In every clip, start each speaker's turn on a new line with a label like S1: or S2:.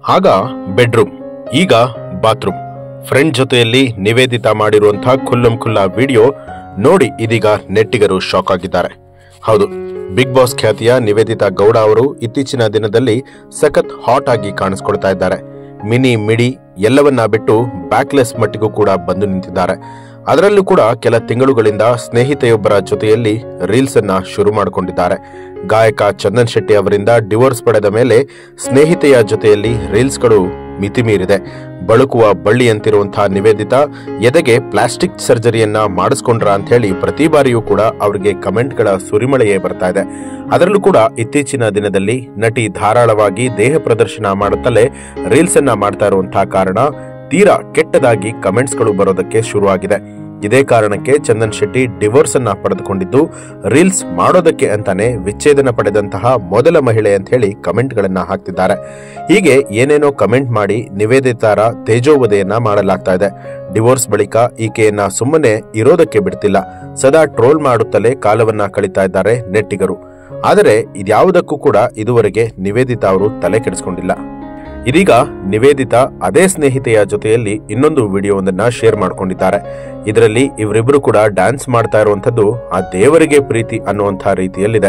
S1: ಆಗ ಬೆಡ್ರೂಮ್, ಈಗ bathroom. Friend ಜೊತೆಯಲ್ಲಿ ನಿವೇದಿತಾ ಮಾಡಿರುವಂತಹ ಖುಲ್ಲಂ ಖುಲ್ಲಾ ವಿಡಿಯೋ ನೋಡಿ ಇದೀಗ ನೆಟ್ಟಿಗರು ಶಾಕ್ ಆಗಿದ್ದಾರೆ. ಹೌದು, ಬಿಗ್ ಬಾಸ್ ಖ್ಯಾತಿಯ ನಿವೇದಿತಾ ಗೌಡ ಅವರು ಇತ್ತೀಚಿನ ದಿನದಲ್ಲಿ ಸಖತ್ ಹಾಟ್ ಆಗಿ ಕಾಣಿಸ್ಕೊಳ್ತಾ ಇದ್ದಾರೆ. ಮಿನಿ ಮಿಡಿ ಎಲ್ಲವನ್ನ ಬಿಟ್ಟು ಬ್ಯಾಕ್ಲೆಸ್ ಮಟ್ಟಿಗೂ ಕೂಡ ಬಂದು ನಿಂತಿದ್ದಾರೆ. ಅದರಲ್ಲೂ ಕೂಡ ಕೆಲ ತಿಂಗಳುಗಳಿಂದ ಸ್ನೇಹಿತೆಯೊಬ್ಬರ ಜೊತೆಯಲ್ಲಿ ರೀಲ್ಸ್ ಅನ್ನ ಶುರು ಮಾಡಿಕೊಂಡಿದ್ದಾರೆ. ಗಾಯಕ ಚಂದನ್ ಶೆಟ್ಟಿ ಅವರಿಂದ ಡಿವೋರ್ಸ್ ಪಡೆದ ಮೇಲೆ ಸ್ನೇಹಿತೆಯ ಜೊತೆಯಲ್ಲಿ ರೀಲ್ಸ್ಗಳು ಮಿತಿಮೀರಿದೆ. ಬಳುಕುವ ಬಳ್ಳಿಯಂತಿರುವಂತಹ ನಿವೇದಿತಾ ಎದೆಗೆ ಪ್ಲಾಸ್ಟಿಕ್ ಸರ್ಜರಿಯನ್ನ ಮಾಡಿಸ್ಕೊಂಡ್ರ ಅಂತ ಹೇಳಿ ಪ್ರತಿ ಬಾರಿಯೂ ಕೂಡ ಅವರಿಗೆ ಕಮೆಂಟ್ಗಳ ಸುರಿಮಳೆಯೇ ಬರ್ತಾ ಇದೆ. ಅದರಲ್ಲೂ ಕೂಡ ಇತ್ತೀಚಿನ ದಿನದಲ್ಲಿ ನಟಿ ಧಾರಾಳವಾಗಿ ದೇಹ ಪ್ರದರ್ಶನ ಮಾಡುತ್ತಲೇ ರೀಲ್ಸ್ ಅನ್ನ ಮಾಡ್ತಾ ಇರುವಂತಹ ಕಾರಣ ತೀರಾ ಕೆಟ್ಟದಾಗಿ ಕಮೆಂಟ್ಸ್ಗಳು ಬರೋದಕ್ಕೆ ಶುರುವಾಗಿದೆ. ಇದೇ ಕಾರಣಕ್ಕೆ ಚಂದನ್ ಶೆಟ್ಟಿ ಡಿವೋರ್ಸ್ ಅನ್ನ ಪಡೆದುಕೊಂಡಿದ್ದು ರೀಲ್ಸ್ ಮಾಡೋದಕ್ಕೆ ಅಂತಾನೆ ವಿಚ್ಛೇದನ ಪಡೆದಂತಹ ಮೊದಲ ಮಹಿಳೆ ಅಂತ ಹೇಳಿ ಕಮೆಂಟ್ ಗಳನ್ನ ಹಾಕ್ತಿದ್ದಾರೆ. ಹೀಗೆ ಏನೇನೋ ಕಮೆಂಟ್ ಮಾಡಿ ನಿವೇದಿತಾರ ತೇಜೋವಧೆಯನ್ನ ಮಾಡಲಾಗ್ತಾ ಇದೆ. ಡಿವೋರ್ಸ್ ಬಳಿಕ ಈಕೆಯನ್ನ ಸುಮ್ಮನೆ ಇರೋದಕ್ಕೆ ಬಿಡ್ತಿಲ್ಲ. ಸದಾ ಟ್ರೋಲ್ ಮಾಡುತ್ತಲೇ ಕಾಲವನ್ನ ಕಳೀತಾ ಇದ್ದಾರೆ ನೆಟ್ಟಿಗರು. ಆದರೆ ಇದ್ಯಾವುದಕ್ಕೂ ಕೂಡ ಇದುವರೆಗೆ ನಿವೇದಿತಾ ಅವರು ತಲೆ ಕೆಡಿಸಿಕೊಂಡಿಲ್ಲ. ಇದೀಗ ನಿವೇದಿತಾ ಅದೇ ಸ್ನೇಹಿತೆಯ ಜೊತೆಯಲ್ಲಿ ಇನ್ನೊಂದು ವಿಡಿಯೋವೊಂದನ್ನ ಶೇರ್ ಮಾಡಿಕೊಂಡಿದ್ದಾರೆ. ಇದರಲ್ಲಿ ಇವರಿಬ್ರು ಕೂಡ ಡ್ಯಾನ್ಸ್ ಮಾಡ್ತಾ ಇರುವಂತದ್ದು ಆ ದೇವರಿಗೆ ಪ್ರೀತಿ ಅನ್ನುವಂತಹ ರೀತಿಯಲ್ಲಿದೆ.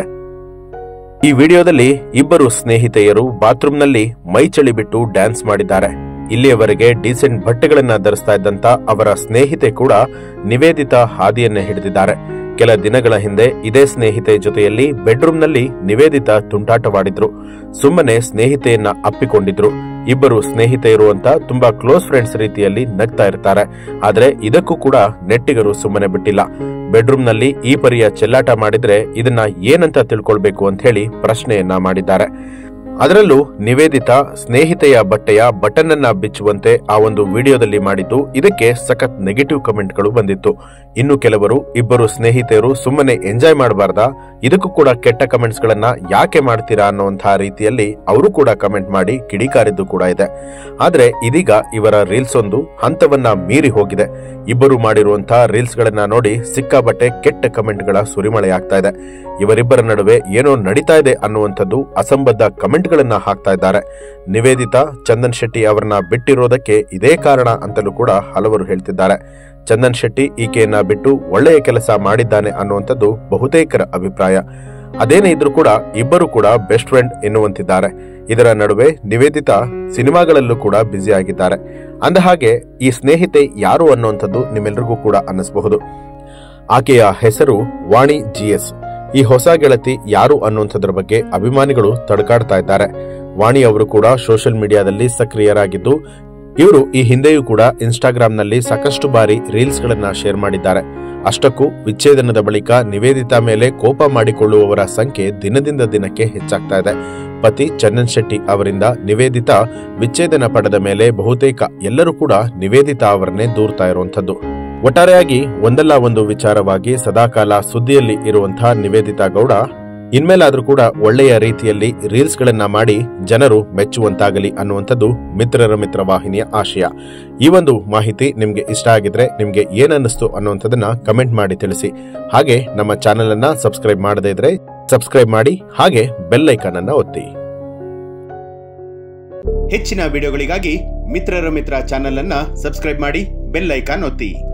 S1: ಈ ವಿಡಿಯೋದಲ್ಲಿ ಇಬ್ಬರು ಸ್ನೇಹಿತೆಯರು ಬಾತ್ರೂಮ್ನಲ್ಲಿ ಮೈ ಚಳಿ ಬಿಟ್ಟು ಡ್ಯಾನ್ಸ್ ಮಾಡಿದ್ದಾರೆ. ಇಲ್ಲಿಯವರೆಗೆ ಡೀಸೆಂಟ್ ಬಟ್ಟೆಗಳನ್ನ ಧರಿಸ್ತಾ ಇದ್ದಂತ ಅವರ ಸ್ನೇಹಿತೆ ಕೂಡ ನಿವೇದಿತಾ ಹಾದಿಯನ್ನ ಹಿಡಿದಿದ್ದಾರೆ. ಕೆಲ ದಿನಗಳ ಹಿಂದೆ ಇದೇ ಸ್ನೇಹಿತೆ ಜೊತೆಯಲ್ಲಿ ಬೆಡ್ರೂಮ್ನಲ್ಲಿ ನಿವೇದಿತಾ ತುಂಟಾಟವಾಡಿದ್ರು. ಸುಮ್ಮನೆ ಸ್ನೇಹಿತೆಯನ್ನ ಅಪ್ಪಿಕೊಂಡಿದ್ರು. ಇಬ್ಬರು ಸ್ನೇಹಿತೆಯರು ಅಂತ ತುಂಬಾ ಕ್ಲೋಸ್ ಫ್ರೆಂಡ್ಸ್ ರೀತಿಯಲ್ಲಿ ನಗ್ತಾ ಇರ್ತಾರೆ. ಆದ್ರೆ ಇದಕ್ಕೂ ಕೂಡ ನೆಟ್ಟಿಗರು ಸುಮ್ಮನೆ ಬಿಟ್ಟಿಲ್ಲ. ಬೆಡ್ರೂಮ್ನಲ್ಲಿ ಈ ಪರಿಯ ಚೆಲ್ಲಾಟ ಮಾಡಿದ್ರೆ ಇದನ್ನ ಏನಂತ ತಿಳ್ಕೊಳ್ಬೇಕು ಅಂತ ಹೇಳಿ ಪ್ರಶ್ನೆಯನ್ನ ಮಾಡಿದ್ದಾರೆ. ಅದರಲ್ಲೂ ನಿವೇದಿತಾ ಸ್ನೇಹಿತೆಯ ಬಟ್ಟೆಯ ಬಟನ್ ಅನ್ನ ಬಿಚ್ಚುವಂತೆ ಆ ಒಂದು ವಿಡಿಯೋದಲ್ಲಿ ಮಾಡಿದ್ದು ಇದಕ್ಕೆ ಸಖತ್ ನೆಗೆಟಿವ್ ಕಮೆಂಟ್ಗಳು ಬಂದಿತ್ತು. ಇನ್ನು ಕೆಲವರು ಇಬ್ಬರು ಸ್ನೇಹಿತೆಯರು ಸುಮ್ಮನೆ ಎಂಜಾಯ್ ಮಾಡಬಾರ್ದಾ, ಇದಕ್ಕೂ ಕೂಡ ಕೆಟ್ಟ ಕಮೆಂಟ್ಸ್ ಗಳನ್ನ ಯಾಕೆ ಮಾಡ್ತೀರಾ ಅನ್ನುವಂತಹ ರೀತಿಯಲ್ಲಿ ಅವರು ಕೂಡ ಕಮೆಂಟ್ ಮಾಡಿ ಕಿಡಿಕಾರಿದ್ದು ಕೂಡ ಇದೆ. ಆದ್ರೆ ಇದೀಗ ಇವರ ರೀಲ್ಸ್ ಒಂದು ಹಂತವನ್ನ ಮೀರಿ ಹೋಗಿದೆ. ಇಬ್ಬರು ಮಾಡಿರುವಂತಹ ರೀಲ್ಸ್ ಗಳನ್ನ ನೋಡಿ ಸಿಕ್ಕಾಬಟ್ಟೆ ಕೆಟ್ಟ ಕಮೆಂಟ್ ಗಳ ಸುರಿಮಳೆಯಾಗ್ತಾ ಇದೆ. ಇವರಿಬ್ಬರ ನಡುವೆ ಏನೋ ನಡೀತಾ ಇದೆ ಅನ್ನುವಂಥದ್ದು ಅಸಂಬದ್ಧ ಕಮೆಂಟ್ ಗಳನ್ನ ಹಾಕ್ತಾ ಇದ್ದಾರೆ. ನಿವೇದಿತಾ ಚಂದನ್ ಶೆಟ್ಟಿ ಅವರನ್ನ ಬಿಟ್ಟಿರೋದಕ್ಕೆ ಇದೇ ಕಾರಣ ಅಂತಲೂ ಕೂಡ ಹಲವರು ಹೇಳ್ತಿದ್ದಾರೆ. ಚಂದನ್ ಶೆಟ್ಟಿ ಈಕೆಯನ್ನ ಬಿಟ್ಟು ಒಳ್ಳೆಯ ಕೆಲಸ ಮಾಡಿದ್ದಾನೆ ಅನ್ನುವಂಥದ್ದು ಬಹುತೇಕರ ಅಭಿಪ್ರಾಯ. ಅದೇನೇ ಇದ್ರೂ ಕೂಡ ಇಬ್ಬರು ಕೂಡ ಬೆಸ್ಟ್ ಫ್ರೆಂಡ್ ಎನ್ನುವಂತಿದ್ದಾರೆ. ಇದರ ನಡುವೆ ನಿವೇದಿತಾ ಸಿನಿಮಾಗಳಲ್ಲೂ ಕೂಡ ಬ್ಯುಸಿ ಆಗಿದ್ದಾರೆ. ಅಂದಹಾಗೆ ಈ ಸ್ನೇಹಿತೆ ಯಾರು ಅನ್ನುವಂಥದ್ದು ನಿಮ್ಮೆಲ್ಲರಿಗೂ ಕೂಡ ಅನ್ನಿಸಬಹುದು. ಆಕೆಯ ಹೆಸರು ವಾಣಿ GS. ಈ ಹೊಸ ಗೆಳತಿ ಯಾರು ಅನ್ನುವಂಥದ್ರ ಬಗ್ಗೆ ಅಭಿಮಾನಿಗಳು ತಡಕಾಡ್ತಾ ಇದ್ದಾರೆ. ವಾಣಿ ಅವರು ಕೂಡ ಸೋಷಿಯಲ್ ಮೀಡಿಯಾದಲ್ಲಿ ಸಕ್ರಿಯರಾಗಿದ್ದು ಇವರು ಈ ಹಿಂದೆಯೂ ಕೂಡ ಇನ್ಸ್ಟಾಗ್ರಾಂನಲ್ಲಿ ಸಾಕಷ್ಟು ಬಾರಿ ರೀಲ್ಸ್ ಗಳನ್ನ ಶೇರ್ ಮಾಡಿದ್ದಾರೆ. ಅಷ್ಟಕ್ಕೂ ವಿಚ್ಛೇದನದ ಬಳಿಕ ನಿವೇದಿತಾ ಮೇಲೆ ಕೋಪ ಮಾಡಿಕೊಳ್ಳುವವರ ಸಂಖ್ಯೆ ದಿನದಿಂದ ದಿನಕ್ಕೆ ಹೆಚ್ಚಾಗ್ತಾ ಇದೆ. ಪತಿ ಚಂದನ್ ಶೆಟ್ಟಿ ಅವರಿಂದ ನಿವೇದಿತಾ ವಿಚ್ಛೇದನ ಪಡೆದ ಮೇಲೆ ಬಹುತೇಕ ಎಲ್ಲರೂ ಕೂಡ ನಿವೇದಿತಾ ಅವರನ್ನೇ ದೂರ್ತಾ ಇರುವಂತದ್ದು. ಒಟ್ಟಾರೆಯಾಗಿ ಒಂದಲ್ಲ ಒಂದು ವಿಚಾರವಾಗಿ ಸದಾಕಾಲ ಸುದ್ದಿಯಲ್ಲಿ ಇರುವಂತಹ ನಿವೇದಿತಾ ಗೌಡ ಇನ್ಮೇಲಾದ್ರೂ ಕೂಡ ಒಳ್ಳೆಯ ರೀತಿಯಲ್ಲಿ ರೀಲ್ಸ್ ಗಳನ್ನ ಮಾಡಿ ಜನರು ಮೆಚ್ಚುವಂತಾಗಲಿ ಅನ್ನುವಂಥದ್ದು ಮಿತ್ರರ ಮಿತ್ರ ವಾಹಿನಿಯ ಆಶಯ. ಈ ಒಂದು ಮಾಹಿತಿ ನಿಮ್ಗೆ ಇಷ್ಟ ಆಗಿದ್ರೆ ನಿಮ್ಗೆ ಏನನ್ನಿಸ್ತು ಅನ್ನುವಂಥದ್ದನ್ನ ಕಮೆಂಟ್ ಮಾಡಿ ತಿಳಿಸಿ. ಹಾಗೆ ನಮ್ಮ ಚಾನೆಲ್ ಅನ್ನ ಸಬ್ಸ್ಕ್ರೈಬ್ ಮಾಡದೇ ಇದ್ರೆ ಸಬ್ಸ್ಕ್ರೈಬ್ ಮಾಡಿ, ಹಾಗೆ ಬೆಲ್ ಐಕಾನ್ ಅನ್ನ ಒತ್ತಿ.
S2: ಹೆಚ್ಚಿನ ವಿಡಿಯೋಗಳಿಗಾಗಿ ಮಿತ್ರರ ಮಿತ್ರ ಚಾನೆಲ್ ಅನ್ನ ಸಬ್ಸ್ಕ್ರೈಬ್ ಮಾಡಿ, ಬೆಲ್ ಐಕಾನ್ ಒತ್ತಿ.